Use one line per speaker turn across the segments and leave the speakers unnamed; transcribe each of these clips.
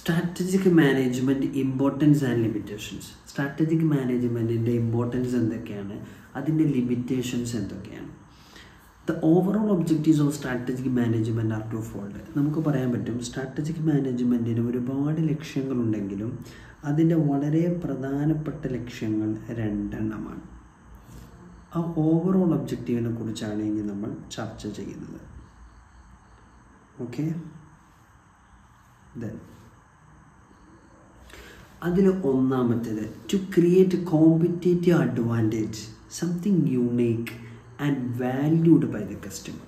Strategic management importance and limitations. Strategic മാനേജ്മെൻറ്റിൻ്റെ importance എന്തൊക്കെയാണ്, അതിൻ്റെ ലിമിറ്റേഷൻസ് എന്തൊക്കെയാണ്? The overall objectives of strategic management are two fold. നമുക്ക് പറയാൻ പറ്റും സ്ട്രാറ്റജിക് മാനേജ്മെൻറ്റിന് ഒരുപാട് ലക്ഷ്യങ്ങളുണ്ടെങ്കിലും അതിൻ്റെ വളരെ പ്രധാനപ്പെട്ട ലക്ഷ്യങ്ങൾ രണ്ടെണ്ണമാണ്. ആ ഓവറോൾ ഒബ്ജക്റ്റീവിനെ കുറിച്ചാണ് ഇനി നമ്മൾ ചർച്ച ചെയ്യുന്നത്. ഓക്കെ, അതിൽ ഒന്നാമത്തേത് to create competitive advantage, something unique and valued by the customer.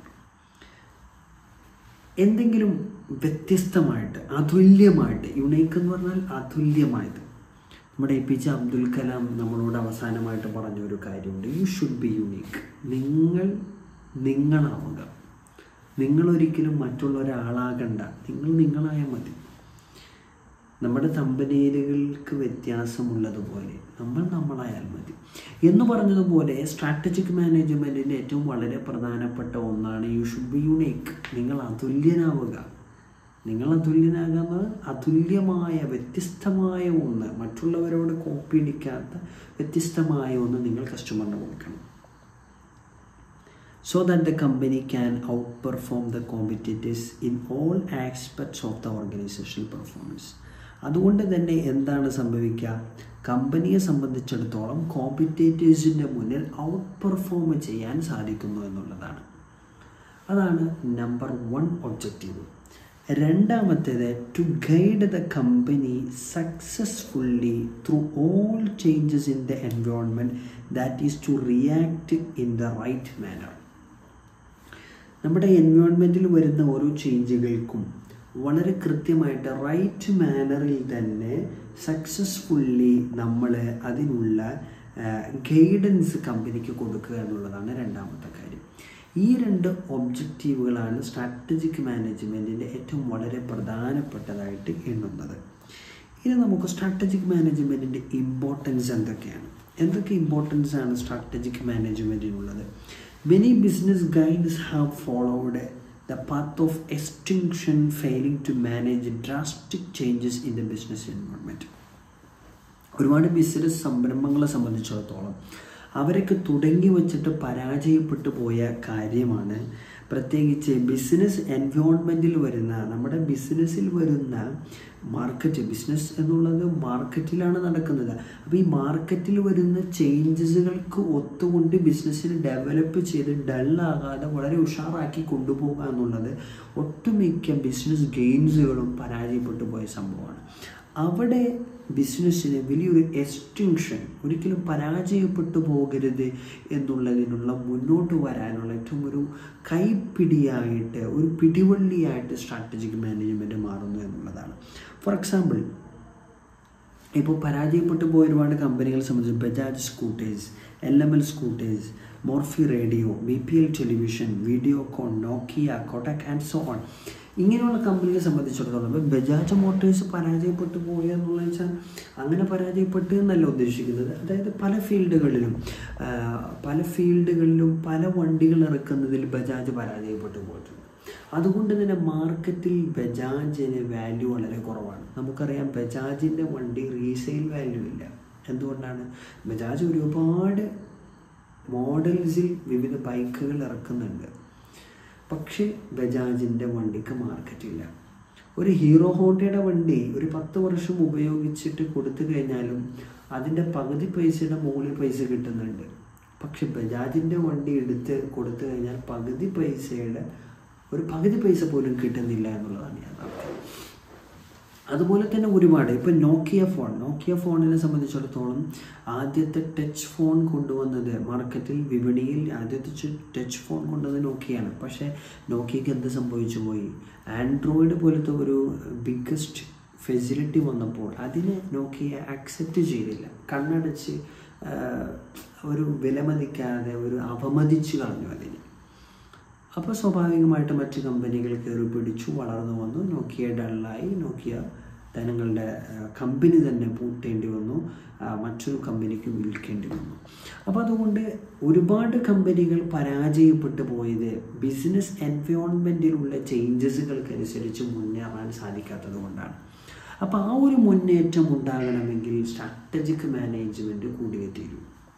എന്തെങ്കിലും വ്യത്യസ്തമായിട്ട്, അതുല്യമായിട്ട്, യുണീക്ക് എന്ന് പറഞ്ഞാൽ അതുല്യമായത്. നമ്മുടെ APJ അബ്ദുൽ കലാം നമ്മളോട് അവസാനമായിട്ട് പറഞ്ഞൊരു കാര്യമുണ്ട്, യു ഷുഡ് ബി യുണീക്ക്. നിങ്ങളാവുക. നിങ്ങളൊരിക്കലും മറ്റുള്ള ഒരാളാകണ്ട, നിങ്ങളായാൽ മതി. നമ്മുടെ തമ്പനയിലുകൾക്ക് വ്യത്യാസമുള്ളതുപോലെ നമ്മളായാൽ മതി എന്ന് പറഞ്ഞതുപോലെ സ്ട്രാറ്റജിക് മാനേജ്മെൻറ്റിൻ്റെ ഏറ്റവും വളരെ പ്രധാനപ്പെട്ട ഒന്നാണ് യു ഷുഡ് ബി യുണീക്ക്. നിങ്ങൾ അതുല്യനാവുക. നിങ്ങൾ അതുല്യനാകുന്നത് അതുല്യമായ വ്യത്യസ്തമായ ഒന്ന്, മറ്റുള്ളവരോട് കോപ്പി അടിക്കാത്ത വ്യത്യസ്തമായ ഒന്ന് നിങ്ങൾ കസ്റ്റമറിന് കൊടുക്കണം. So that the company can outperform the competitors in all aspects of the organizational performance. അതുകൊണ്ട് തന്നെ എന്താണ് സംഭവിക്കുക, കമ്പനിയെ സംബന്ധിച്ചിടത്തോളം കോമ്പറ്റേറ്റേഴ്സിൻ്റെ മുന്നിൽ ഔട്ട് പെർഫോം ചെയ്യാൻ സാധിക്കുന്നു എന്നുള്ളതാണ്. അതാണ് നമ്പർ 1 ഒബ്ജക്റ്റീവ്. രണ്ടാമത്തേത് to guide the company successfully through all changes in the environment, that is to react in the right manner. നമ്മുടെ എൻവയോൺമെൻറ്റിൽ വരുന്ന ഓരോ ചേഞ്ചുകൾക്കും വളരെ കൃത്യമായിട്ട് റൈറ്റ് മാനറിൽ തന്നെ സക്സസ്ഫുള്ളി നമ്മൾ അതിനുള്ള ഗൈഡൻസ് കമ്പനിക്ക് കൊടുക്കുക എന്നുള്ളതാണ് രണ്ടാമത്തെ കാര്യം. ഈ 2 ഒബ്ജക്റ്റീവുകളാണ് സ്ട്രാറ്റജിക് മാനേജ്മെൻറ്റിൻ്റെ ഏറ്റവും വളരെ പ്രധാനപ്പെട്ടതായിട്ട് എണ്ണുന്നത്. ഇനി നമുക്ക് സ്ട്രാറ്റജിക് മാനേജ്മെൻറ്റിൻ്റെ ഇമ്പോർട്ടൻസ് എന്തൊക്കെ ഇമ്പോർട്ടൻസ് ആണ് സ്ട്രാറ്റജിക് മാനേജ്മെൻറ്റിനുള്ളത്? Many business guides have followed the path of extinction, failing to manage drastic changes in the business environment. ഒരുപാട് ബിസിനസ് സംരംഭങ്ങളെ സംബന്ധിച്ചിടത്തോളം അവരൊക്കെ തുടങ്ങി വച്ചിട്ട് പരാജയപ്പെട്ടു പോയ കാര്യമാണ് പ്രത്യേകിച്ച് ബിസിനസ് എൻവയോൺമെൻറ്റിൽ വരുന്ന, നമ്മുടെ ബിസിനസ്സിൽ വരുന്ന മാർക്കറ്റ്. ബിസിനസ് എന്നുള്ളത് മാർക്കറ്റിലാണ് നടക്കുന്നത്. അപ്പോൾ ഈ മാർക്കറ്റിൽ വരുന്ന ചേഞ്ചസുകൾക്ക് ഒത്തുകൊണ്ട് ബിസിനസ്സിന് ഡെവലപ്പ് ചെയ്ത് ഡള്ളാകാതെ വളരെ ഉഷാറാക്കി കൊണ്ടുപോകുക എന്നുള്ളത് ഒട്ടുമിക്ക ബിസിനസ് ഗെയിംസുകളും പരാജയപ്പെട്ടു പോയ സംഭവമാണ്. അവിടെ ബിസിനസ്സിന് വലിയൊരു എക്സ്റ്റിങ്ഷൻ, ഒരിക്കലും പരാജയപ്പെട്ടു പോകരുത് എന്നുള്ളതിനുള്ള മുന്നോട്ട് വരാനുള്ള ഏറ്റവും ഒരു കൈപ്പിടിയായിട്ട്, ഒരു പിടിവള്ളിയായിട്ട് സ്ട്രാറ്റജിക് മാനേജ്മെൻറ്റ് മാറുന്നു എന്നുള്ളതാണ്. ഫോർ എക്സാമ്പിൾ, ഇപ്പോൾ പരാജയപ്പെട്ടു പോയ ഒരുപാട് കമ്പനികളെ സംബന്ധിച്ച് Bajaj scooters, LML scooters, Murphy radio, BPL television, Videocon, Nokia, Kotak and so on, ഇങ്ങനെയുള്ള കമ്പനിയെ സംബന്ധിച്ചിടത്തോളം ഇപ്പോൾ ബജാജ് മോട്ടോഴ്സ് പരാജയപ്പെട്ടു പോവുക എന്നുള്ളത് വെച്ചാൽ അങ്ങനെ പരാജയപ്പെട്ടു എന്നല്ല ഉദ്ദേശിക്കുന്നത്. അതായത് പല ഫീൽഡുകളിലും പല വണ്ടികൾ ഇറക്കുന്നതിൽ ബജാജ് പരാജയപ്പെട്ടു പോയിട്ടുണ്ട്. അതുകൊണ്ട് തന്നെ മാർക്കറ്റിൽ ബജാജിന് വാല്യൂ വളരെ കുറവാണ്. നമുക്കറിയാം ബജാജിൻ്റെ വണ്ടി റീസെയിൽ വാല്യൂ ഇല്ല. എന്തുകൊണ്ടാണ്? ബജാജ് ഒരുപാട് മോഡൽസിൽ വിവിധ ബൈക്കുകൾ ഇറക്കുന്നുണ്ട്, പക്ഷേ ബജാജിൻ്റെ വണ്ടിക്ക് മാർക്കറ്റില്ല. ഒരു ഹീറോ ഹോണ്ടയുടെ വണ്ടി ഒരു 10 വർഷം ഉപയോഗിച്ചിട്ട് കൊടുത്തു കഴിഞ്ഞാലും അതിൻ്റെ പകുതി പൈസയുടെ മുകളിൽ പൈസ കിട്ടുന്നുണ്ട്. പക്ഷെ ബജാജിൻ്റെ വണ്ടി എടുത്ത് കൊടുത്തു കഴിഞ്ഞാൽ പകുതി പൈസ പോലും കിട്ടുന്നില്ല എന്നുള്ളതാണ് യാഥാർത്ഥ്യം. അതുപോലെ തന്നെ ഒരുപാട് ഇപ്പോൾ നോക്കിയ ഫോണിനെ സംബന്ധിച്ചിടത്തോളം ആദ്യത്തെ ടച്ച് ഫോൺ കൊണ്ടുവന്നത് മാർക്കറ്റിൽ, വിപണിയിൽ ആദ്യത്തെ ടച്ച് ഫോൺ കൊണ്ടുവന്നത് നോക്കിയാണ്. പക്ഷേ നോക്കിയക്ക് എന്ത് സംഭവിച്ചു പോയി? ആൻഡ്രോയിഡ് പോലത്തെ ഒരു ബിഗ്ഗസ്റ്റ് ഫെസിലിറ്റി വന്നപ്പോൾ അതിനെ നോക്കിയ അക്സെപ്റ്റ് ചെയ്തില്ല. കണ്ണടച്ച് ഒരു വിലമതിക്കാതെ ഒരു അപമതിച്ച് കളഞ്ഞു അതിനെ. അപ്പോൾ സ്വാഭാവികമായിട്ട് മറ്റ് കമ്പനികൾ കയറി പിടിച്ചു വളർന്നു വന്നു. നോക്കിയ ഡള്ളായി. നോക്കിയ തങ്ങളുടെ കമ്പനി തന്നെ പൂട്ടേണ്ടി വന്നു, മറ്റൊരു കമ്പനിക്ക് വിൽക്കേണ്ടി വന്നു. അപ്പോൾ അതുകൊണ്ട് ഒരുപാട് കമ്പനികൾ പരാജയപ്പെട്ടു പോയത് ബിസിനസ് എൻവയോൺമെൻറ്റിലുള്ള ചേഞ്ചസുകൾക്കനുസരിച്ച് മുന്നേറാൻ സാധിക്കാത്തത് കൊണ്ടാണ്. അപ്പോൾ ആ ഒരു മുന്നേറ്റം ഉണ്ടാകണമെങ്കിൽ സ്ട്രാറ്റജിക് മാനേജ്മെൻറ്റ് കൂടിയേ തീരൂ.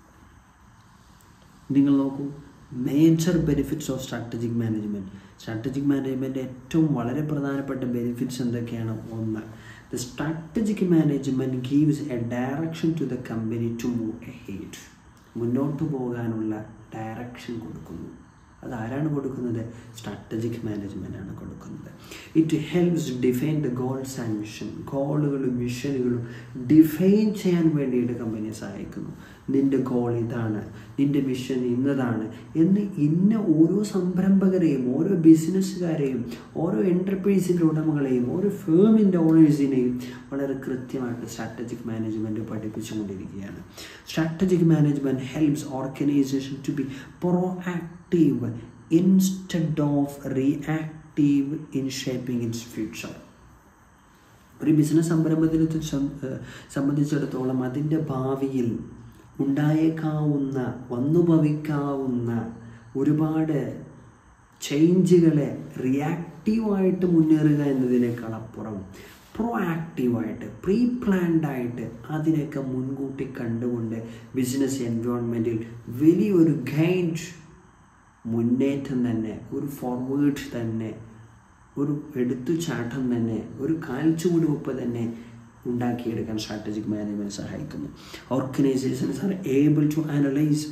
നിങ്ങൾ നോക്കൂ, major benefits of strategic management. Strategic management ഏറ്റവും വളരെ പ്രധാനപ്പെട്ട ബെനിഫിറ്റ്സ് എന്തൊക്കെയാണ്? ഒന്ന്, the strategic management gives a direction to the company to move ahead. മുന്നോട്ട് പോകാനുള്ള ഡയറക്ഷൻ കൊടുക്കുന്നു. അതാരാണ് കൊടുക്കുന്നത്? സ്ട്രാറ്റജിക് മാനേജ്മെൻ്റ് ആണ് കൊടുക്കുന്നത്. It helps define the goals and mission. ഗോളുകളും മിഷനുകളും ഡിഫൈൻ ചെയ്യാൻ വേണ്ടിയിട്ട് കമ്പനിയെ സഹായിക്കുന്നു. നിൻ്റെ ഗോൾ ഇതാണ്, നിൻ്റെ മിഷൻ ഇന്നതാണ് എന്ന് ഓരോ സംരംഭകരെയും, ഓരോ ബിസിനസ്സുകാരെയും, ഓരോ എൻ്റർപ്രൈസിൻ്റെ ഉടമകളെയും, ഓരോ ഫേമിൻ്റെ ഓണേഴ്സിനെയും വളരെ കൃത്യമായിട്ട് സ്ട്രാറ്റജിക് മാനേജ്മെൻറ്റ് പഠിപ്പിച്ചുകൊണ്ടിരിക്കുകയാണ്. Strategic management helps organization to be proactive instead of reactive in shaping its future. ഒരു ബിസിനസ് സംരംഭത്തിനെ സംബന്ധിച്ചിടത്തോളം അതിൻ്റെ ഭാവിയിൽ ഉണ്ടായേക്കാവുന്ന, വന്നുഭവിക്കാവുന്ന ഒരുപാട് ചേഞ്ചുകളെ റിയാക്റ്റീവായിട്ട് മുന്നേറുക എന്നതിനേക്കാൾ അപ്പുറം പ്രോആക്റ്റീവായിട്ട്, പ്രീ പ്ലാൻഡായിട്ട് അതിനൊക്കെ മുൻകൂട്ടി കണ്ടുകൊണ്ട് ബിസിനസ് എൻവയോൺമെൻറ്റിൽ വലിയൊരു ഗൈഡ്, മുന്നേറ്റം തന്നെ, ഒരു ഫോർവേഡ് തന്നെ, ഒരു എടുത്തുചാട്ടം തന്നെ, ഒരു കാൽച്ചുവടുവെപ്പ് തന്നെ ഉണ്ടാക്കിയെടുക്കാൻ സ്ട്രാറ്റജിക് മാനേജ്മെൻറ്റ് സഹായിക്കുന്നു. Organizations are able to analyse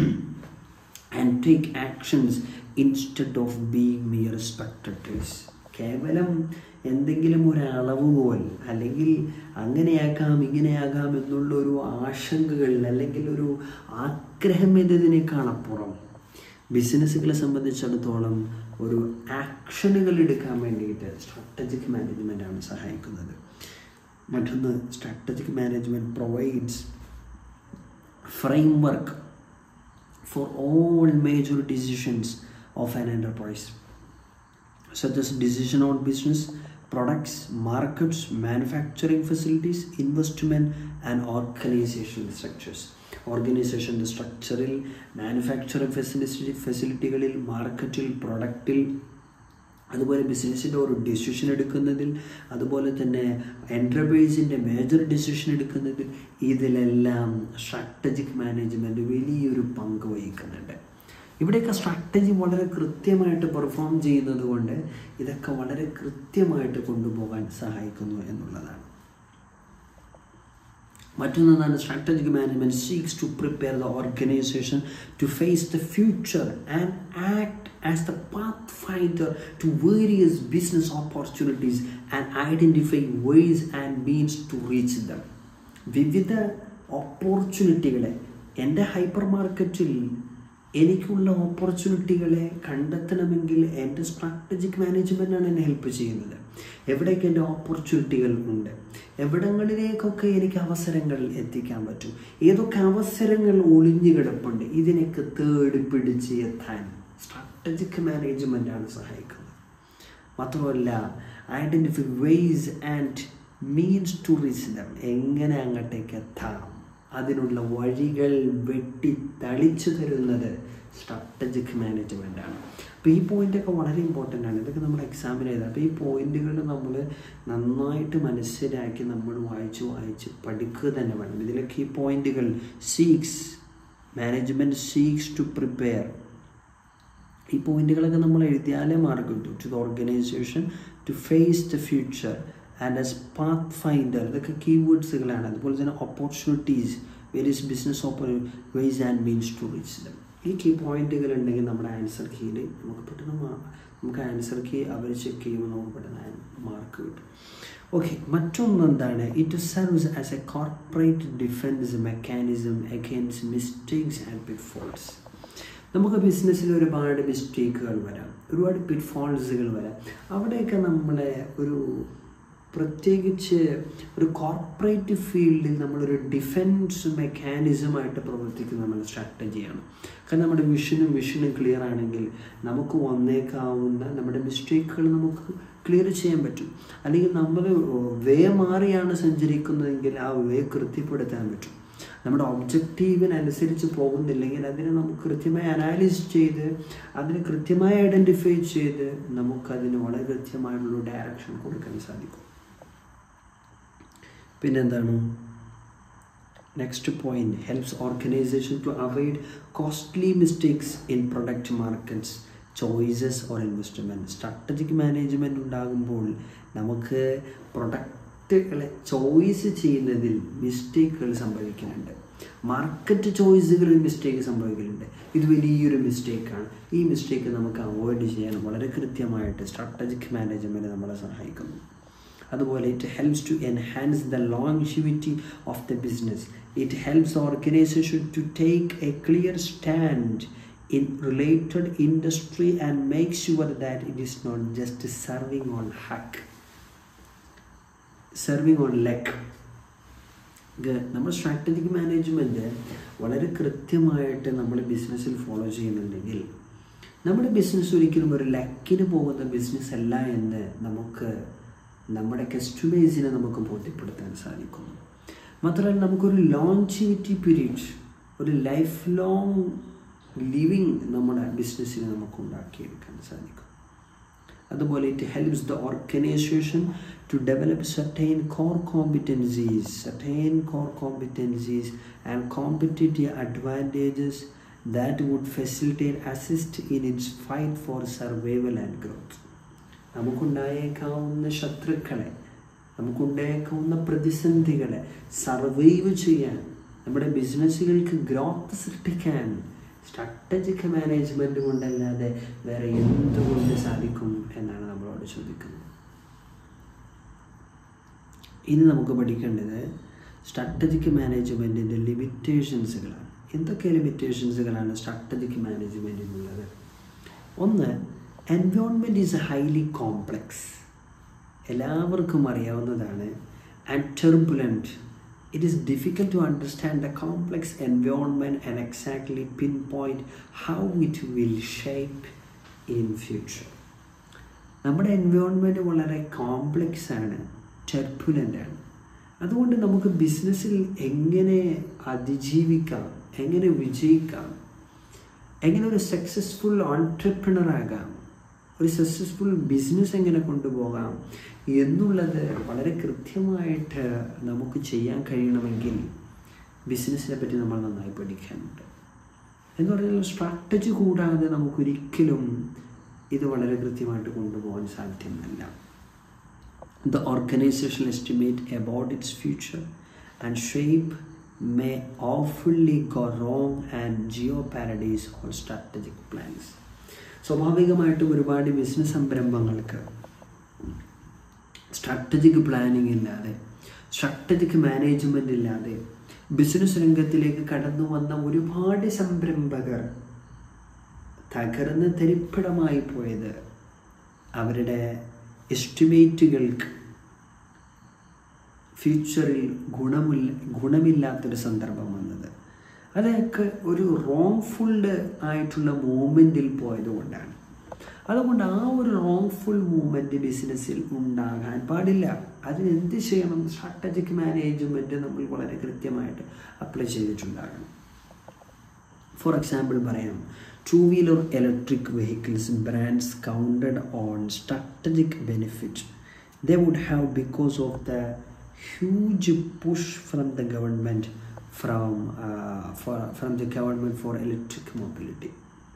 and take actions instead of being mere spectators. കേവലം എന്തെങ്കിലും ഒരു അളവ് പോൽ, അല്ലെങ്കിൽ അങ്ങനെയാക്കാം ഇങ്ങനെയാകാം എന്നുള്ളൊരു ആശങ്കകൾ അല്ലെങ്കിൽ ഒരു ആഗ്രഹം എന്നതിനേക്കാളപ്പുറം ബിസിനസ്സുകളെ സംബന്ധിച്ചിടത്തോളം ഒരു ആക്ഷനുകൾ എടുക്കാൻ വേണ്ടിയിട്ട് സ്ട്രാറ്റജിക് മാനേജ്മെൻറ്റാണ് സഹായിക്കുന്നത്. മറ്റൊന്ന്, strategic management provides framework for all major decisions of an enterprise, such as decision on business, products, markets, manufacturing facilities, investment and organizational structures. ഓർഗനൈസേഷൻ്റെ സ്ട്രക്ചറിൽ, മാനുഫാക്ചറിങ് ഫെസിലിറ്റികളിൽ, മാർക്കറ്റിൽ, പ്രൊഡക്റ്റിൽ, അതുപോലെ ബിസിനസ്സിൻ്റെ ഒരു ഡിസിഷൻ എടുക്കുന്നതിൽ, അതുപോലെ തന്നെ എൻ്റർപ്രൈസിൻ്റെ മേജർ ഡിസിഷൻ എടുക്കുന്നതിൽ, ഇതിലെല്ലാം സ്ട്രാറ്റജിക് മാനേജ്മെൻറ്റ് വലിയൊരു പങ്ക് വഹിക്കുന്നുണ്ട്. ഇവിടെയൊക്കെ സ്ട്രാറ്റജി വളരെ കൃത്യമായിട്ട് പെർഫോം ചെയ്യുന്നത് കൊണ്ട് ഇതൊക്കെ വളരെ കൃത്യമായിട്ട് കൊണ്ടുപോകാൻ സഹായിക്കുന്നു എന്നുള്ളതാണ്. മറ്റൊന്നാണ്, strategic management seeks to prepare the organization to face the future and act as the pathfinder to various business opportunities and identify ways and means to reach them. വിവിധ ഓപ്പർച്യൂണിറ്റികളെ, എൻ്റെ ഹൈപ്പർ മാർക്കറ്റിൽ എനിക്കുള്ള ഓപ്പർച്യൂണിറ്റികളെ കണ്ടെത്തണമെങ്കിൽ എൻ്റെ സ്ട്രാറ്റജിക് മാനേജ്മെൻറ്റാണ് എന്നെ help ചെയ്യുന്നത്. എവിടേക്ക് എൻ്റെ ഓപ്പർച്യൂണിറ്റികൾ ഉണ്ട്, എവിടങ്ങളിലേക്കൊക്കെ എനിക്ക് അവസരങ്ങൾ എത്തിക്കാൻ പറ്റും, ഏതൊക്കെ അവസരങ്ങൾ ഒളിഞ്ഞു കിടപ്പുണ്ട്, ഇതിനൊക്കെ തേടി പിടിച്ച് എത്താൻ സ്ട്രാറ്റജിക് മാനേജ്മെൻറ്റാണ് സഹായിക്കുന്നത്. മാത്രമല്ല, identify ways and means to reach them, എങ്ങനെ അങ്ങോട്ടേക്ക് എത്താം, അതിനുള്ള വഴികൾ വെട്ടി തളിച്ചു തരുന്നത് സ്ട്രാറ്റജിക് മാനേജ്മെൻറ്റാണ്. അപ്പോൾ ഈ പോയിൻ്റൊക്കെ വളരെ ഇമ്പോർട്ടൻ്റ് ആണ്. ഇതൊക്കെ നമ്മൾ എക്സാമിന് എഴുതാം. അപ്പോൾ ഈ പോയിൻ്റുകൾ നമ്മൾ നന്നായിട്ട് മനസ്സിലാക്കി നമ്മൾ വായിച്ച് പഠിക്കുക തന്നെ വേണം. ഇതിലൊക്കെ ഈ പോയിൻ്റുകൾ മാനേജ്മെൻറ്റ് സീക്സ് ടു പ്രിപ്പയർ, ഈ പോയിൻ്റുകളൊക്കെ നമ്മൾ എഴുതിയാലേ മാർക്ക് കിട്ടും. To the organization to face the future and as pathfinder, ഇതൊക്കെ കീവേഡ്സുകളാണ്. അതുപോലെ തന്നെ opportunities, various business ways and means to reach them. ഈ കീ പോയിന്റുകൾ ഉണ്ടെങ്കിൽ നമ്മുടെ ആൻസർ കീയിൽ നമുക്ക് പെട്ടെന്ന് നമുക്ക് ആൻസർ കീ അവർ ചെക്ക് ചെയ്യുമ്പോൾ നമുക്ക് പെട്ടെന്ന് മാർക്ക് കിട്ടും. ഓക്കെ, മറ്റൊന്ന് എന്താണ്? It serves as a corporate defence mechanism against mistakes and pitfalls. നമുക്ക് ബിസിനസ്സിൽ ഒരുപാട് മിസ്റ്റേക്കുകൾ വരാം, ഒരുപാട് പിറ്റ്ഫോൾസുകൾ വരാം. അവിടെയൊക്കെ നമ്മളെ പ്രത്യേകിച്ച് ഒരു കോർപ്പറേറ്റ് ഫീൽഡിൽ നമ്മളൊരു ഡിഫെൻസ് മെക്കാനിസമായിട്ട് പ്രവർത്തിക്കുന്ന നമ്മുടെ സ്ട്രാറ്റജിയാണ്. കാരണം നമ്മുടെ വിഷനും ക്ലിയർ ആണെങ്കിൽ നമുക്ക് വന്നേക്കാവുന്ന നമ്മുടെ മിസ്റ്റേക്കുകൾ നമുക്ക് ക്ലിയർ ചെയ്യാൻ പറ്റും. അല്ലെങ്കിൽ നമ്മൾ വേ മാറിയാണ് സഞ്ചരിക്കുന്നതെങ്കിൽ ആ വേ കൃത്യപ്പെടുത്താൻ പറ്റും. നമ്മുടെ ഒബ്ജക്റ്റീവിനനുസരിച്ച് പോകുന്നില്ലെങ്കിൽ അതിനെ നമുക്ക് കൃത്യമായി അനാലിസ് ചെയ്ത് അതിനെ കൃത്യമായി ഐഡൻറ്റിഫൈ ചെയ്ത് നമുക്കതിന് വളരെ കൃത്യമായിട്ടുള്ള ഡയറക്ഷൻ കൊടുക്കാൻ സാധിക്കും. പിന്നെന്താണ് next point, helps organization to avoid costly mistakes in product markets choices or investment. Strategic management ഉണ്ടാകുമ്പോൾ നമുക്ക് പ്രൊഡക്റ്റുകളെ ചോയ്സ് ചെയ്യുന്നതിൽ മിസ്റ്റേക്കുകൾ സംഭവിക്കുന്നുണ്ട്, മാർക്കറ്റ് ചോയ്സുകളിൽ മിസ്റ്റേക്ക് സംഭവിക്കലുണ്ട്. ഇത് വലിയൊരു മിസ്റ്റേക്കാണ്. ഈ മിസ്റ്റേക്ക് നമുക്ക് അവോയ്ഡ് ചെയ്യാൻ വളരെ കൃത്യമായിട്ട് സ്ട്രാറ്റജിക് മാനേജ്മെൻറ്റ് നമ്മളെ സഹായിക്കുന്നു. അതുപോലെ it helps to enhance the longevity of the business. It helps the organization to take a clear stand in related industry and make sure that it is not just serving on leg. നമ്മൾ strategic management വളരെ കൃത്യമായിട്ട് നമ്മൾ ബിസിനസ്സിൽ follow ചെയ്യുന്നുണ്ടെങ്കിൽ നമ്മുടെ business ഒരിക്കലും ഒരു ലക്കിന് പോകുന്ന ബിസിനസ് അല്ല എന്ന് നമുക്ക് നമ്മുടെ കസ്റ്റമേഴ്സിനെ നമുക്ക് ബോധ്യപ്പെടുത്താൻ സാധിക്കുന്നു. മാത്രമല്ല നമുക്കൊരു ലോഞ്ചിവിറ്റി പീരീഡ്, ഒരു ലൈഫ് ലോങ് ലിവിങ് നമ്മുടെ ബിസിനസ്സിനെ നമുക്ക് ഉണ്ടാക്കിയെടുക്കാൻ സാധിക്കും. അതുപോലെ it helps the organization to develop certain core competencies and competitive advantages that would facilitate assist in its fight for survival and growth. നമുക്കുണ്ടായേക്കാവുന്ന ശത്രുക്കളെ, നമുക്കുണ്ടായേക്കാവുന്ന പ്രതിസന്ധികളെ സർവൈവ് ചെയ്യാൻ, നമ്മുടെ ബിസിനസ്സുകൾക്ക് ഗ്രോത്ത് സൃഷ്ടിക്കാൻ സ്ട്രാറ്റജിക് മാനേജ്മെൻറ്റ് കൊണ്ടല്ലാതെ വേറെ എന്തുകൊണ്ട് സാധിക്കും എന്നാണ് നമ്മളോട് ചോദിക്കുന്നത്. ഇനി നമുക്ക് പഠിക്കേണ്ടത് സ്ട്രാറ്റജിക് മാനേജ്മെൻറ്റിൻ്റെ ലിമിറ്റേഷൻസുകളാണ്. എന്തൊക്കെ ലിമിറ്റേഷൻസുകളാണ് സ്ട്രാറ്റജിക് മാനേജ്മെൻറ്റിനുള്ളത്? ഒന്ന്, എൻവയോൺമെൻറ്റ് ഈസ് ഹൈലി കോംപ്ലെക്സ്. എല്ലാവർക്കും അറിയാവുന്നതാണ്. And turbulent. It is difficult to understand the complex environment and exactly pinpoint how it will shape in future. നമ്മുടെ എൻവയോൺമെൻറ്റ് വളരെ കോംപ്ലെക്സ് ആണ്, ടർബുലൻ്റ് ആണ്. അതുകൊണ്ട് നമുക്ക് ബിസിനസ്സിൽ എങ്ങനെ അതിജീവിക്കാം, എങ്ങനെ വിജയിക്കാം, എങ്ങനെ ഒരു സക്സസ്ഫുൾ ഓൺട്രപ്രണർ ആകാം, ഒരു സക്സസ്ഫുൾ ബിസിനസ് എങ്ങനെ കൊണ്ടുപോകാം എന്നുള്ളത് വളരെ കൃത്യമായിട്ട് നമുക്ക് ചെയ്യാൻ കഴിയണമെങ്കിൽ ബിസിനസ്സിനെ പറ്റി നമ്മൾ നന്നായി പഠിക്കാനുണ്ട്. എന്ന് പറഞ്ഞാൽ സ്ട്രാറ്റജി കൂടാതെ നമുക്കൊരിക്കലും ഇത് വളരെ കൃത്യമായിട്ട് കൊണ്ടുപോകാൻ സാധ്യമല്ല. The organization estimate about its future and shape may awfully go wrong and jeopardize all strategic plans. സ്വാഭാവികമായിട്ടും ഒരുപാട് ബിസിനസ് സംരംഭങ്ങൾക്ക് സ്ട്രാറ്റജിക് പ്ലാനിങ് ഇല്ലാതെ, സ്ട്രാറ്റജിക് മാനേജ്മെൻ്റ് ഇല്ലാതെ ബിസിനസ് രംഗത്തിലേക്ക് കടന്നു വന്ന ഒരുപാട് സംരംഭകർ തകർന്ന് തരിപ്പിടമായി പോയത് അവരുടെ എസ്റ്റിമേറ്റുകൾക്ക് ഫ്യൂച്ചറിൽ ഗുണമില്ലാത്തൊരു സന്ദർഭം വന്നത്. അതൊക്കെ ഒരു റോങ്ഫുൾഡ് ആയിട്ടുള്ള മൂവ്മെൻറ്റിൽ പോയതുകൊണ്ടാണ്. അതുകൊണ്ട് ആ ഒരു റോങ്ഫുൾ മൂവ്മെൻറ്റ് ബിസിനസ്സിൽ ഉണ്ടാകാൻ പാടില്ല. അതിനെന്ത് ചെയ്യണം? സ്ട്രാറ്റജിക് മാനേജ്മെൻറ്റ് നമ്മൾ വളരെ കൃത്യമായിട്ട് അപ്ലൈ ചെയ്തിട്ടുണ്ടാകണം. ഫോർ എക്സാമ്പിൾ പറയാം, 2-wheeler electric vehicles brands counted on strategic benefit they would have because of the huge push from the government from the government for electric mobility.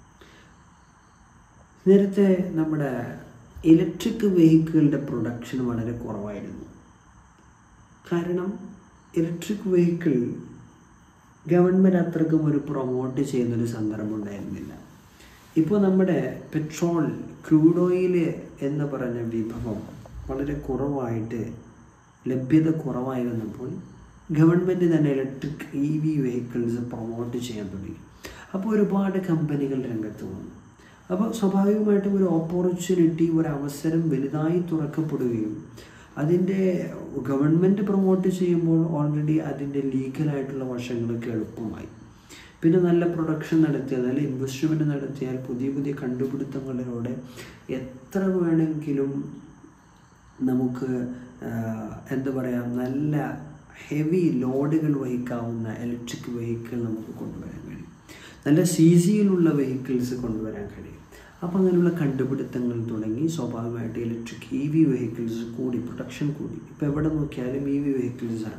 നേരത്തെ നമ്മുടെ ഇലക്ട്രിക് വെഹിക്കിളിൻ്റെ പ്രൊഡക്ഷൻ വളരെ കുറവായിരുന്നു. കാരണം electric vehicle government അത്രക്കും ഒരു promote ചെയ്യുന്നൊരു സന്ദർഭം ഉണ്ടായിരുന്നില്ല. ഇപ്പോൾ നമ്മുടെ പെട്രോൾ, ക്രൂഡ് ഓയിൽ എന്ന് പറഞ്ഞ വിഭവം വളരെ കുറവായിട്ട്, ലഭ്യത കുറവായി വന്നപ്പോൾ ഗവൺമെൻറ് തന്നെ ഇലക്ട്രിക് EV വെഹിക്കിൾസ് പ്രൊമോട്ട് ചെയ്യാൻ തുടങ്ങി. അപ്പോൾ ഒരുപാട് കമ്പനികൾ രംഗത്ത് വന്നു. അപ്പോൾ സ്വാഭാവികമായിട്ടും ഒരു ഓപ്പർച്യൂണിറ്റി, ഒരു അവസരം വലുതായി തുറക്കപ്പെടുകയും അതിൻ്റെ ഗവൺമെൻറ് പ്രൊമോട്ട് ചെയ്യുമ്പോൾ ഓൾറെഡി അതിൻ്റെ ലീഗലായിട്ടുള്ള വശങ്ങളൊക്കെ എളുപ്പമായി. പിന്നെ നല്ല പ്രൊഡക്ഷൻ നടത്തിയാൽ, നല്ല ഇൻവെസ്റ്റ്മെൻറ്റ് നടത്തിയാൽ, പുതിയ പുതിയ കണ്ടുപിടുത്തങ്ങളിലൂടെ എത്ര വേണമെങ്കിലും നമുക്ക് എന്താ പറയുക, നല്ല ഹെവി ലോഡുകൾ വഹിക്കാവുന്ന ഇലക്ട്രിക് വെഹിക്കിൾ നമുക്ക് കൊണ്ടുവരാൻ കഴിയും. നല്ല CCയിലുള്ള വെഹിക്കിൾസ് കൊണ്ടുവരാൻ കഴിയും. അപ്പോൾ അങ്ങനെയുള്ള കണ്ടുപിടുത്തങ്ങൾ തുടങ്ങി സ്വാഭാവികമായിട്ട് ഇലക്ട്രിക് EV വെഹിക്കിൾസ് കൂടി, പ്രൊഡക്ഷൻ കൂടി. ഇപ്പോൾ എവിടെ നോക്കിയാലും EV വെഹിക്കിൾസാണ്.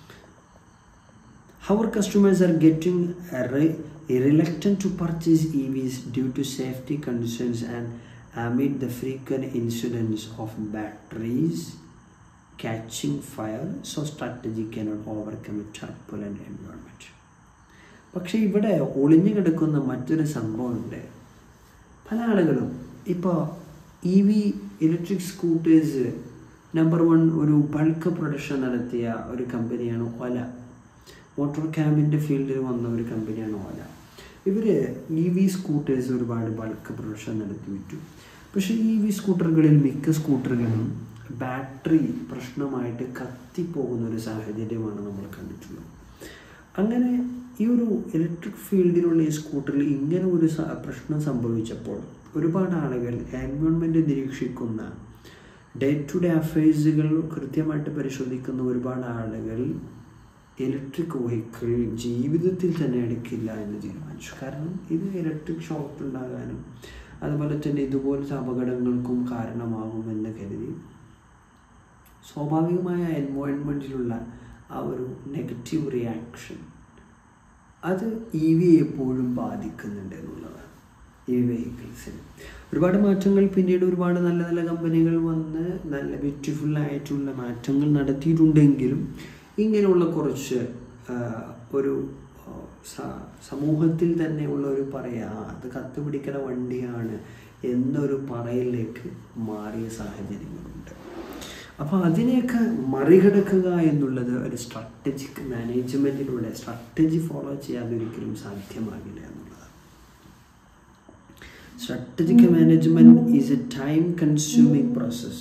Our customers are getting reluctant to purchase EVs due to safety concerns and amid the frequent incidents of batteries catching fire, so strategy cannot overcome a turbulent environment. പക്ഷേ ഇവിടെ ഒളിഞ്ഞു കിടക്കുന്ന മറ്റൊരു സംഭവമുണ്ട്. പല ആളുകളും ഇപ്പോൾ EV ഇലക്ട്രിക് സ്കൂട്ടേഴ്സ് നമ്പർ 1 ഒരു ബൾക്ക് പ്രൊഡക്ഷൻ നടത്തിയ ഒരു കമ്പനിയാണ് ഓല. മോട്ടോർ ക്യാബിൻ്റെ ഫീൽഡിൽ വന്ന ഒരു കമ്പനിയാണ് ഓല. ഇവർ EV സ്കൂട്ടേഴ്സ് ഒരുപാട് ബൾക്ക് പ്രൊഡക്ഷൻ നടത്തി വിറ്റു. പക്ഷേ EV സ്കൂട്ടറുകളിൽ മിക്ക സ്കൂട്ടറുകളും ബാറ്ററി പ്രശ്നമായിട്ട് കത്തിപ്പോകുന്ന ഒരു സാഹചര്യമാണ് നമ്മൾ കണ്ടിട്ടുള്ളത്. അങ്ങനെ ഈ ഒരു ഇലക്ട്രിക് ഫീൽഡിലുള്ള ഈ സ്കൂട്ടറിൽ ഇങ്ങനെ ഒരു പ്രശ്നം സംഭവിച്ചപ്പോൾ ഒരുപാട് ആളുകൾ എൻവയോൺമെൻറ്റ് നിരീക്ഷിക്കുന്ന ഡേ ടു ഡേ അഫയേഴ്സുകൾ കൃത്യമായിട്ട് പരിശോധിക്കുന്ന ഒരുപാട് ആളുകൾ ഇലക്ട്രിക് വെഹിക്കിൾ ജീവിതത്തിൽ തന്നെ എടുക്കില്ല എന്ന് തീരുമാനിച്ചു. കാരണം ഇത് ഇലക്ട്രിക് ഷോക്ക് ഉണ്ടാകാനും അതുപോലെ തന്നെ ഇതുപോലത്തെ അപകടങ്ങൾക്കും കാരണമാകുമെന്ന് കരുതി സ്വാഭാവികമായ എൻവയോൺമെൻറ്റിലുള്ള ആ ഒരു നെഗറ്റീവ് റിയാക്ഷൻ അത് EV എപ്പോഴും ബാധിക്കുന്നുണ്ട് എന്നുള്ളതാണ്. EV വെഹിക്കിൾസിന് ഒരുപാട് മാറ്റങ്ങൾ പിന്നീട് ഒരുപാട് നല്ല നല്ല കമ്പനികൾ വന്ന് നല്ല ബ്യൂട്ടിഫുള്ളായിട്ടുള്ള മാറ്റങ്ങൾ നടത്തിയിട്ടുണ്ടെങ്കിലും ഇങ്ങനെയുള്ള കുറച്ച് ഒരു സമൂഹത്തിൽ തന്നെ ഉള്ള ഒരു അത് കത്തുപിടിക്കുന്ന വണ്ടിയാണ് എന്നൊരു പറയിലേക്ക് മാറിയ സാഹചര്യങ്ങളുണ്ട്. അപ്പോൾ അതിനെയൊക്കെ മറികടക്കുക എന്നുള്ളത് ഒരു സ്ട്രാറ്റജിക് മാനേജ്മെൻറ്റിലൂടെ സ്ട്രാറ്റജി ഫോളോ ചെയ്യാതെ ഒരിക്കലും സാധ്യമാകില്ല എന്നുള്ളതാണ്. Strategic management is a time consuming process.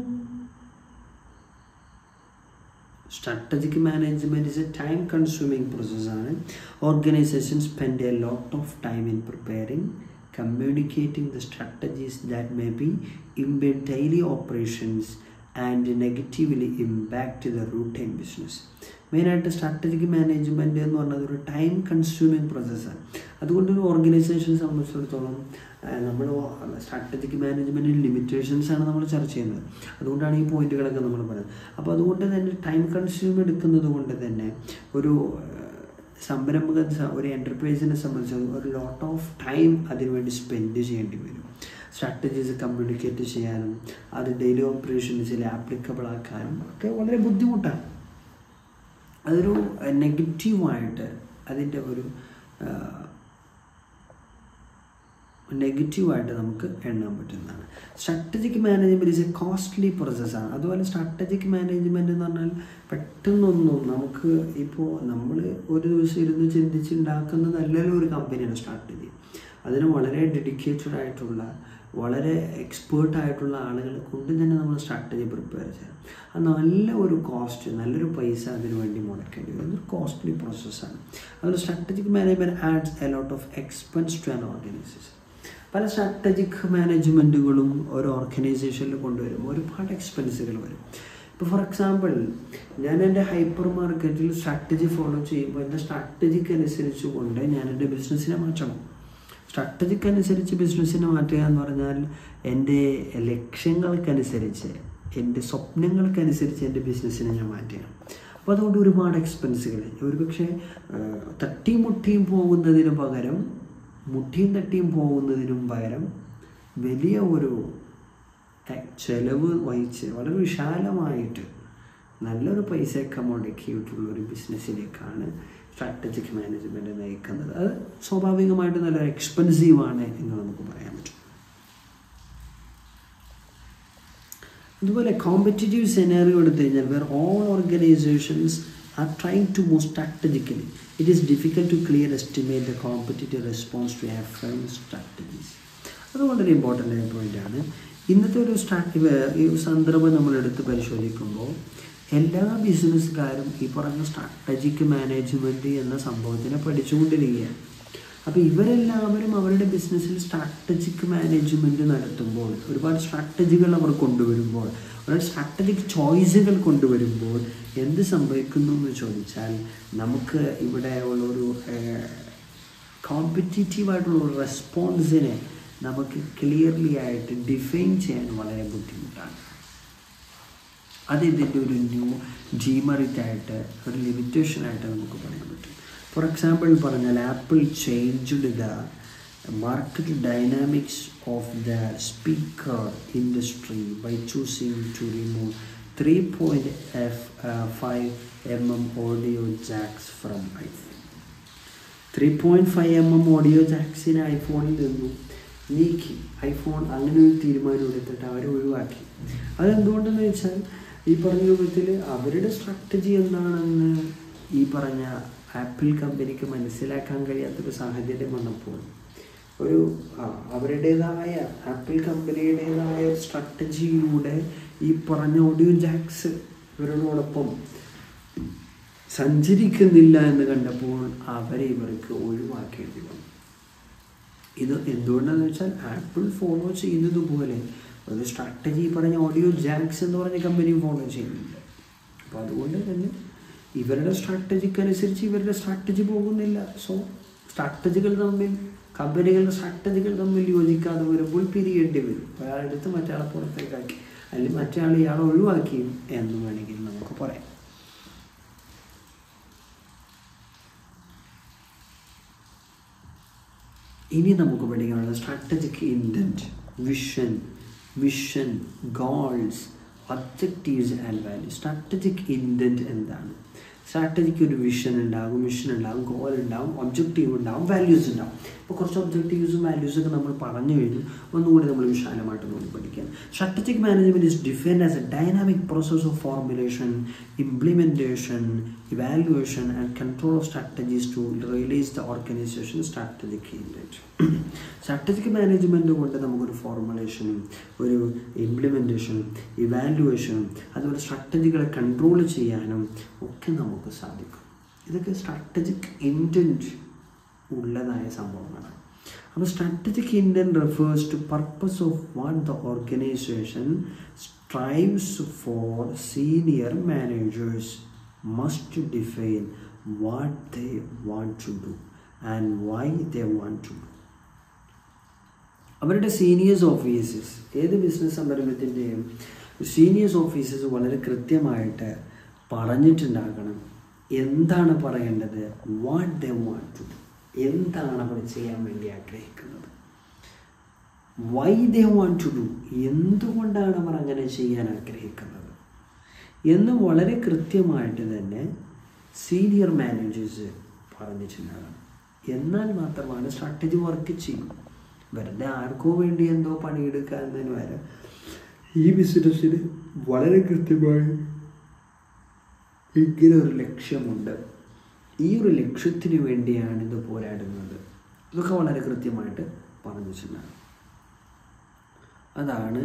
Strategic management is a time-consuming process. Organizations spend a lot of time in preparing, communicating the strategies that may be embed daily operations and negatively impact the routine business. മെയിനായിട്ട് strategic management എന്ന് പറഞ്ഞത് ഒരു time consuming പ്രോസസ്സാണ്. അതുകൊണ്ടൊരു ഓർഗനൈസേഷനെ സംബന്ധിച്ചിടത്തോളം നമ്മൾ strategic മാനേജ്മെൻറ്റിൽ ലിമിറ്റേഷൻസാണ് നമ്മൾ ചർച്ച ചെയ്യുന്നത്. അതുകൊണ്ടാണ് ഈ പോയിന്റുകളൊക്കെ നമ്മൾ പറയുന്നത്. അപ്പോൾ അതുകൊണ്ട് തന്നെ ടൈം കൺസ്യൂം എടുക്കുന്നത് കൊണ്ട് തന്നെ ഒരു സംരംഭകൻ ഒരു എൻ്റർപ്രൈസിനെ സംബന്ധിച്ച് ഒരു ലോട്ട് ഓഫ് ടൈം അതിനുവേണ്ടി സ്പെൻഡ് ചെയ്യേണ്ടി വരും. സ്ട്രാറ്റജീസ് കമ്മ്യൂണിക്കേറ്റ് ചെയ്യാനും അത് ഡെയിലി ഓപ്പറേഷൻസിൽ ആപ്ലിക്കബിൾ ആക്കാനും ഒക്കെ വളരെ ബുദ്ധിമുട്ടാണ്. അതൊരു നെഗറ്റീവായിട്ട് അതിൻ്റെ ഒരു നെഗറ്റീവായിട്ട് നമുക്ക് എണ്ണാൻ പറ്റുന്നതാണ്. Strategic management is a costly പ്രോസസ്സാണ്. അതുപോലെ സ്ട്രാറ്റജിക് മാനേജ്മെൻറ്റ് എന്ന് പറഞ്ഞാൽ പെട്ടെന്നൊന്നും നമുക്ക് ഇപ്പോൾ നമ്മൾ ഒരു ദിവസം ഇരുന്ന് ചിന്തിച്ചുണ്ടാക്കുന്നതല്ലല്ലോ ഒരു കമ്പനിയുടെ സ്ട്രാറ്റജി. അതിന് വളരെ ഡെഡിക്കേറ്റഡ് ആയിട്ടുള്ള വളരെ എക്സ്പേർട്ടായിട്ടുള്ള ആളുകളെ കൊണ്ട് തന്നെ നമ്മൾ സ്ട്രാറ്റജി പ്രിപ്പയർ ചെയ്യണം. അത് നല്ല ഒരു കോസ്റ്റ്, നല്ലൊരു പൈസ അതിനു വേണ്ടി മുടക്കേണ്ടി വരും. അതൊരു കോസ്റ്റ്ലി പ്രോസസ്സാണ്. അതുപോലെ strategic management adds a lot of expense to an organization. പല സ്ട്രാറ്റജിക് മാനേജ്മെൻറ്റുകളും ഒരു ഓർഗനൈസേഷനിൽ കൊണ്ടുവരും ഒരുപാട് എക്സ്പെൻസുകൾ വരും. ഇപ്പോൾ ഫോർ എക്സാമ്പിൾ ഞാൻ എൻ്റെ ഹൈപ്പർ മാർക്കറ്റിൽ സ്ട്രാറ്റജി ഫോളോ ചെയ്യുമ്പോൾ എൻ്റെ സ്ട്രാറ്റജിക്ക് അനുസരിച്ച് കൊണ്ട് ഞാൻ എൻ്റെ ബിസിനസ്സിനെ മാറ്റണം. സ്ട്രാറ്റജിക്ക് അനുസരിച്ച് ബിസിനസ്സിനെ മാറ്റുക എന്ന് പറഞ്ഞാൽ എൻ്റെ ലക്ഷ്യങ്ങൾക്കനുസരിച്ച് എൻ്റെ സ്വപ്നങ്ങൾക്കനുസരിച്ച് എൻ്റെ ബിസിനസ്സിനെ ഞാൻ മാറ്റുകയാണ്. അപ്പോൾ അതുകൊണ്ട് ഒരുപാട് എക്സ്പെൻസുകൾ ഒരുപക്ഷെ തട്ടിയും പോകുന്നതിന് പകരം മുട്ടിയും തട്ടിയും പോകുന്നതിനും പകരം വലിയ ഒരു ചെലവ് വഹിച്ച് വളരെ വിശാലമായിട്ട് നല്ലൊരു പൈസയൊക്കെ മുടക്കിയിട്ടുള്ളൊരു ബിസിനസ്സിലേക്കാണ് സ്ട്രാറ്റജിക് മാനേജ്മെൻറ്റ് നയിക്കുന്നത്. അത് സ്വാഭാവികമായിട്ട് നല്ല എക്സ്പെൻസീവാണ് എന്ന് നമുക്ക് പറയാൻ പറ്റും. അതുപോലെ കോമ്പറ്റീറ്റീവ് സെനാറിയോ എടുത്തു കഴിഞ്ഞാൽ where all organizations are trying to move strategically it is difficult to clear estimate the competitive response to have firm strategies. അത് വളരെ ഇമ്പോർട്ടൻ്റ് ആയ പോയിൻ്റാണ്. ഇന്നത്തെ ഒരു ഈ സന്ദർഭം നമ്മളെടുത്ത് പരിശോധിക്കുമ്പോൾ എല്ലാ ബിസിനസ്സുകാരും ഈ പറഞ്ഞ സ്ട്രാറ്റജിക് മാനേജ്മെൻറ്റ് എന്ന സംഭവത്തിനെ പഠിച്ചുകൊണ്ടിരിക്കുകയാണ്. അപ്പോൾ ഇവരെല്ലാവരും അവരുടെ ബിസിനസ്സിൽ സ്ട്രാറ്റജിക് മാനേജ്മെൻറ്റ് നടത്തുമ്പോൾ ഒരുപാട് സ്ട്രാറ്റജികൾ അവർ കൊണ്ടുവരുമ്പോൾ ഒരുപാട് സ്ട്രാറ്റജിക് ചോയ്സുകൾ കൊണ്ടുവരുമ്പോൾ എന്ത് സംഭവിക്കുന്നു എന്ന് ചോദിച്ചാൽ നമുക്ക് ഇവിടെ ഉള്ളൊരു കോമ്പറ്റീറ്റീവായിട്ടുള്ള ഒരു റെസ്പോൺസിനെ നമുക്ക് ക്ലിയർലി ആയിട്ട് ഡിഫൈൻ ചെയ്യാൻ വളരെ ബുദ്ധിമുട്ടാണ്. അത് ഇതിൻ്റെ ഒരു ഡീമെറിറ്റായിട്ട് ഒരു ലിമിറ്റേഷനായിട്ട് നമുക്ക് പറയാൻ പറ്റും. ഫോർ എക്സാമ്പിൾ പറഞ്ഞാൽ Apple changed the market dynamics of the speaker industry by choosing to remove 3.5 mm audio jacks from iPhone. 3.5 mm audio ജാക്സിന് ഐഫോണിൽ നിന്നും നീക്കി. ഐഫോൺ അങ്ങനെ ഒരു തീരുമാനം എടുത്തിട്ട് അവർ ഒഴിവാക്കി. അതെന്തുകൊണ്ടെന്ന് വെച്ചാൽ ഈ പറഞ്ഞ രൂപത്തിൽ അവരുടെ സ്ട്രാറ്റജി എന്താണെന്ന് ഈ പറഞ്ഞ ആപ്പിൾ കമ്പനിക്ക് മനസ്സിലാക്കാൻ കഴിയാത്തൊരു സാഹചര്യം വന്നപ്പോൾ അവരുടേതായ ആപ്പിൾ കമ്പനിയുടേതായ സ്ട്രാറ്റജിയിലൂടെ ഈ പറഞ്ഞ ഓഡിയോ ജാക്സ് ഇവരോടൊപ്പം സഞ്ചരിക്കുന്നില്ല എന്ന് കണ്ടപ്പോൾ ഇവർക്ക് ഒഴിവാക്കേണ്ടി വന്നു. ഇത് എന്തുകൊണ്ടാണെന്ന് വെച്ചാൽ ആപ്പിൾ ഫോളോ ചെയ്യുന്നത് പോലെ ഒരു സ്ട്രാറ്റജി പറഞ്ഞ ഓഡിയോ ജാക്സ് എന്ന് പറഞ്ഞ കമ്പനി ഫോളോ ചെയ്യുന്നുണ്ട്. അപ്പോൾ അതുകൊണ്ട് തന്നെ ഇവരുടെ സ്ട്രാറ്റജിക്കനുസരിച്ച് ഇവരുടെ സ്ട്രാറ്റജി പോകുന്നില്ല. സോ കമ്പനികളുടെ സ്ട്രാറ്റജികൾ തമ്മിൽ യോജിക്കാതെ വരുമ്പോൾ പിരിയേണ്ടി വരും. ഒരാളെടുത്ത് മറ്റയാളെ പുറത്തേക്കാക്കി അല്ലെങ്കിൽ മറ്റയാൾ ഇയാളെ ഒഴിവാക്കിയും എന്ന് വേണമെങ്കിൽ നമുക്ക് പറയാം. ഇനി നമുക്ക് പഠിക്കാനുള്ളത് strategic intent, vision, mission, goals, objectives and values. Strategic intent എന്താണ്? സ്ട്രാറ്റജിക്ക് ഒരു വിഷൻ ഉണ്ടാകും, മിഷൻ ഉണ്ടാകും, ഗോൾ ഉണ്ടാകും, ഒബ്ജക്റ്റീവ് ഉണ്ടാകും, വാല്യൂസ് ഉണ്ടാകും. ഇപ്പോൾ കുറച്ച് ഒബ്ജക്റ്റീവ്സും വാല്യൂസൊക്കെ നമ്മൾ പറഞ്ഞു കഴിഞ്ഞു. ഒന്നുകൂടി നമ്മൾ വിശാലമായിട്ട് നോക്കി പഠിക്കാം. Strategic management is defined as a dynamic process of formulation, implementation, evaluation and control of strategies to realize the organization strategic intent. Strategic management കൊണ്ട് നമുക്കൊരു ഫോർമുലേഷനും ഒരു ഇംപ്ലിമെൻറ്റേഷനും ഇവാലുവേഷനും അതുപോലെ സ്ട്രാറ്റജികളെ കൺട്രോൾ ചെയ്യാനും ഒക്കെ നമുക്ക് സാധിക്കും. ഇതൊക്കെ സ്ട്രാറ്റജിക് ഇൻറ്റൻറ്റ് ഉള്ളതായ സംഭവങ്ങളാണ്. അപ്പോൾ strategic intent refers to purpose of what the organization strives for. Senior managers must define what they want to do and why they want to do. അവരുടെ സീനിയേഴ്സ് ഓഫീസേഴ്സ്, ഏത് ബിസിനസ് സംരംഭത്തിൻ്റെയും സീനിയേഴ്സ് ഓഫീസേഴ്സ് വളരെ കൃത്യമായിട്ട് പറഞ്ഞിട്ടുണ്ടാകണം എന്താണ് പറയേണ്ടത്, what they want to do, എന്താണ് അവർ ചെയ്യാൻ വേണ്ടി ആഗ്രഹിക്കുന്നത്, why they want to do, എന്തുകൊണ്ടാണ് അവർ അങ്ങനെ ചെയ്യാൻ ആഗ്രഹിക്കുന്നത് എന്ന് വളരെ കൃത്യമായിട്ട് തന്നെ സീനിയർ മാനേജേഴ്സ് പറഞ്ഞിട്ടുണ്ടാകണം. എന്നാൽ മാത്രമാണ് സ്ട്രാറ്റജി വർക്ക് ചെയ്യും. വെറുതെ ആർക്കോ വേണ്ടി എന്തോ പണിയെടുക്കുക എന്നതിന് പകരം ഈ ബിസിനസ്സിന് വളരെ കൃത്യമായി ഇങ്ങനെ ഒരു ലക്ഷ്യമുണ്ട്, ഈ ഒരു ലക്ഷ്യത്തിന് വേണ്ടിയാണ് ഇത് പോരാടുന്നത്, ഇതൊക്കെ വളരെ കൃത്യമായിട്ട് പറഞ്ഞിട്ടുണ്ടാകും. അതാണ്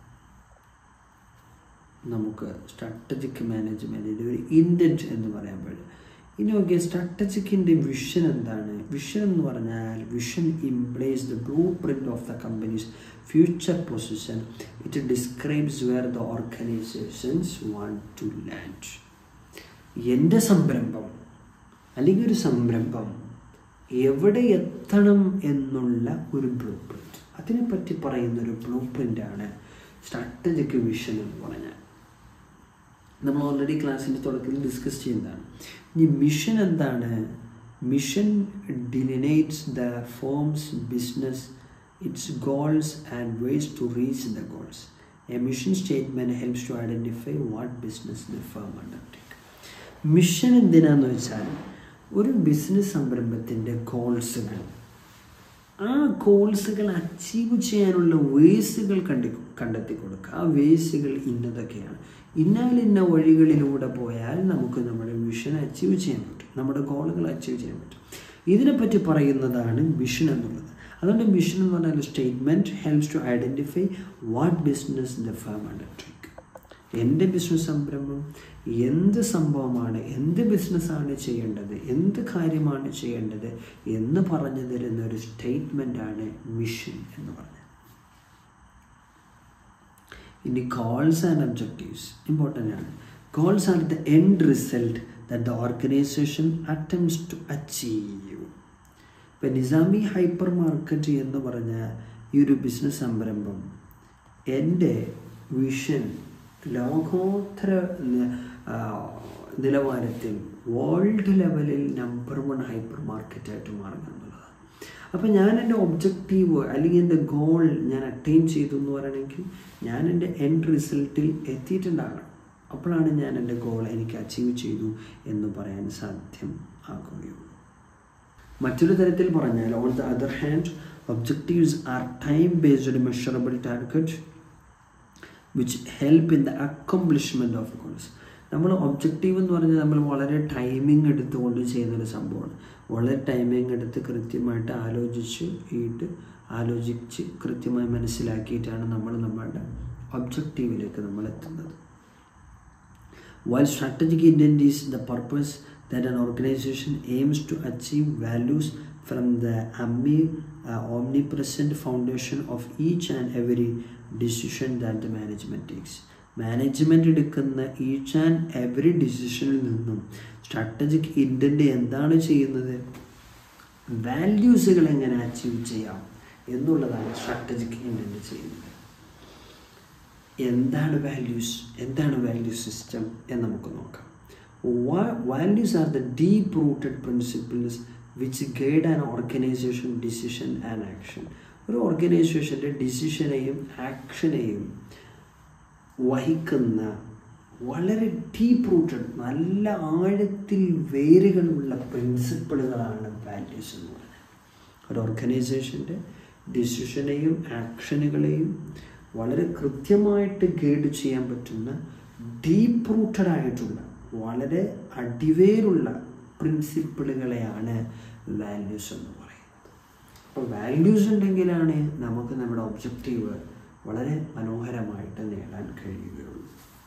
നമുക്ക് സ്ട്രാറ്റജിക് മാനേജ്മെൻറ്റിൻ്റെ ഒരു ഇൻറ്റൻറ്റ് എന്ന് പറയാൻ പറ്റും. ഇനി നോക്കിയ സ്ട്രാറ്റജിക്കിൻ്റെ വിഷൻ എന്താണ്? വിഷൻ എന്ന് പറഞ്ഞാൽ vision implies the blueprint of the company's future position. It describes where the organizations want to land. എൻ്റെ സംരംഭം അല്ലെങ്കിൽ ഒരു സംരംഭം എവിടെ എത്തണം എന്നുള്ള ഒരു ബ്ലൂ പ്രിൻറ്റ്, അതിനെപ്പറ്റി പറയുന്നൊരു ബ്ലൂ പ്രിൻ്റാണ് സ്ട്രാറ്റജിക് വിഷൻ എന്ന് പറഞ്ഞാൽ. നമ്മൾ ഓൾറെഡി ക്ലാസ്സിൻ്റെ തുടക്കത്തിൽ ഡിസ്കസ് ചെയ്യുന്നതാണ്. ഇനി മിഷൻ എന്താണ്? Mission delineates the forms business, its goals and ways to reach the goals. A mission statement helps to identify what business the firm undertake. Mission എന്തിനാന്ന് വെച്ചാൽ ഒരു ബിസിനസ് സംരംഭത്തിൻ്റെ ഗോൾസുകൾ, ആ ഗോൾസുകൾ അച്ചീവ് ചെയ്യാനുള്ള വേസുകൾ കണ്ടെത്തി കൊടുക്കുക. ആ വേസുകൾ ഇന്നതൊക്കെയാണ്, ഇന്ന വഴികളിലൂടെ പോയാൽ നമുക്ക് നമ്മുടെ വിഷൻ അച്ചീവ് ചെയ്യാൻ പറ്റും, നമ്മുടെ ഗോളുകൾ അച്ചീവ് ചെയ്യാൻ പറ്റും. ഇതിനെപ്പറ്റി പറയുന്നതാണ് മിഷൻ എന്നുള്ളത്. അതുകൊണ്ട് മിഷൻ എന്ന് പറഞ്ഞാൽ statement helps to identify what business the firm undertake. എൻ്റെ ബിസിനസ് സംരംഭം എന്ത് സംഭവമാണ്, എന്ത് ബിസിനസ്സാണ് ചെയ്യേണ്ടത്, എന്ത് കാര്യമാണ് ചെയ്യേണ്ടത് എന്ന് പറഞ്ഞു തരുന്ന ഒരു സ്റ്റേറ്റ്മെൻറ്റാണ് മിഷൻ എന്ന് പറഞ്ഞത്. ഇനി ഗോൾസ് ആൻഡ് ഒബ്ജക്റ്റീവ്സ് ഇമ്പോർട്ടൻ്റ് ആണ്. Goals are the end result that the organization attempts to achieve. ഇപ്പം നിസാമി ഹൈപ്പർ മാർക്കറ്റ് എന്ന് പറഞ്ഞ ഈ ഒരു ബിസിനസ് സംരംഭം എൻ്റെ വിഷൻ ലോകോത്തര നിലവാരത്തിൽ വേൾഡ് ലെവലിൽ നമ്പർ 1 ഹൈപ്പർ മാർക്കറ്റായിട്ട് മാറുക എന്നുള്ളതാണ്. അപ്പോൾ ഞാൻ എൻ്റെ ഒബ്ജക്റ്റീവ് അല്ലെങ്കിൽ എൻ്റെ ഗോൾ ഞാൻ അറ്റൈൻ ചെയ്തു എന്ന് പറയണമെങ്കിൽ ഞാൻ എൻ്റെ എൻഡ് റിസൾട്ടിൽ എത്തിയിട്ടുണ്ടാകണം. അപ്പോഴാണ് ഞാൻ എൻ്റെ ഗോൾ എനിക്ക് അച്ചീവ് ചെയ്തു എന്ന് പറയാൻ സാധ്യം ആകുകയുള്ളൂ. മറ്റൊരു തരത്തിൽ പറഞ്ഞാൽ, on the other hand, objectives are time based measurable target which help in the accomplishment of goals. നമ്മൾ ഒബ്ജക്റ്റീവ് എന്ന് പറഞ്ഞാൽ നമ്മൾ വളരെ ടൈമിങ് എടുത്തുകൊണ്ട് ചെയ്യുന്നൊരു സംഭവമാണ്. വളരെ ടൈമിങ് എടുത്ത് കൃത്യമായിട്ട് ആലോചിച്ച് കൃത്യമായി മനസ്സിലാക്കിയിട്ടാണ് നമ്മൾ നമ്മളുടെ ഒബ്ജക്റ്റീവിലേക്ക് നമ്മൾ എത്തുന്നത്. While strategic intent is the purpose that an organization aims to achieve values from the omnipresent foundation of each and every decision that the management takes. Management എടുക്കുന്ന ഈച്ച് ആൻഡ് എവറി ഡിസിഷനിൽ നിന്നും സ്ട്രാറ്റജിക് ഇൻറ്റൻറ്റ് എന്താണ് ചെയ്യുന്നത്? വാല്യൂസുകൾ എങ്ങനെ achieve ചെയ്യാം എന്നുള്ളതാണ് strategic intent ചെയ്യുന്നത്. എന്താണ് വാല്യൂസ്, എന്താണ് വാല്യൂ സിസ്റ്റം എന്ന് നമുക്ക് നോക്കാം. Values are the deep rooted principles which guide an organization decision and action. ഒരു ഓർഗനൈസേഷൻ്റെ ഡിസിഷനെയും ആക്ഷനെയും വഹിക്കുന്ന വളരെ ഡീപ്പ് റൂട്ടഡ്, നല്ല ആഴത്തിൽ വേരുകളുള്ള പ്രിൻസിപ്പിളുകളാണ് വാല്യൂസ് എന്ന് പറയുന്നത്. ഒരു ഓർഗനൈസേഷൻ്റെ ഡിസിഷനെയും ആക്ഷനുകളെയും വളരെ കൃത്യമായിട്ട് ഗൈഡ് ചെയ്യാൻ പറ്റുന്ന ഡീപ്പ് റൂട്ടഡ് ആയിട്ടുള്ള വളരെ അടിവേരുള്ള പ്രിൻസിപ്പിളുകളെയാണ് വാല്യൂസ് എന്ന് പറയുന്നത്. അപ്പോൾ വാല്യൂസ് ഉണ്ടെങ്കിലാണ് നമുക്ക് നമ്മുടെ ഒബ്ജക്റ്റീവ് വളരെ മനോഹരമായിട്ട് നേടാൻ കഴിയുകയുള്ളൂ.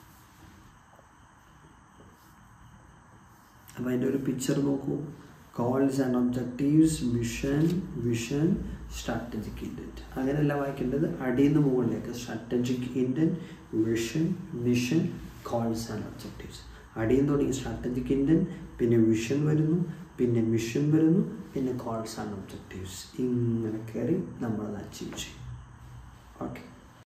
അപ്പോൾ അതിൻ്റെ ഒരു പിക്ചർ നോക്കൂ. Goals and objectives, vision, strategic intent. അങ്ങനെയല്ല വായിക്കേണ്ടത്, അടിയിൽ നിന്ന് മുകളിലേക്ക്. Strategic intent, vision, mission, goals and objectives. അടിയിൽ നിന്ന് തുടങ്ങി സ്ട്രാറ്റജിക് ഇൻറ്റൻറ്റ്, പിന്നെ വിഷൻ വരുന്നു, പിന്നെ മിഷൻ വരുന്നു, പിന്നെ കോൾസ് ആൻഡ് ഒബ്ജക്റ്റീവ്സ്. ഇങ്ങനെ കയറി നമ്മളത് അച്ചീവ് ചെയ്യും. ഓക്കെ.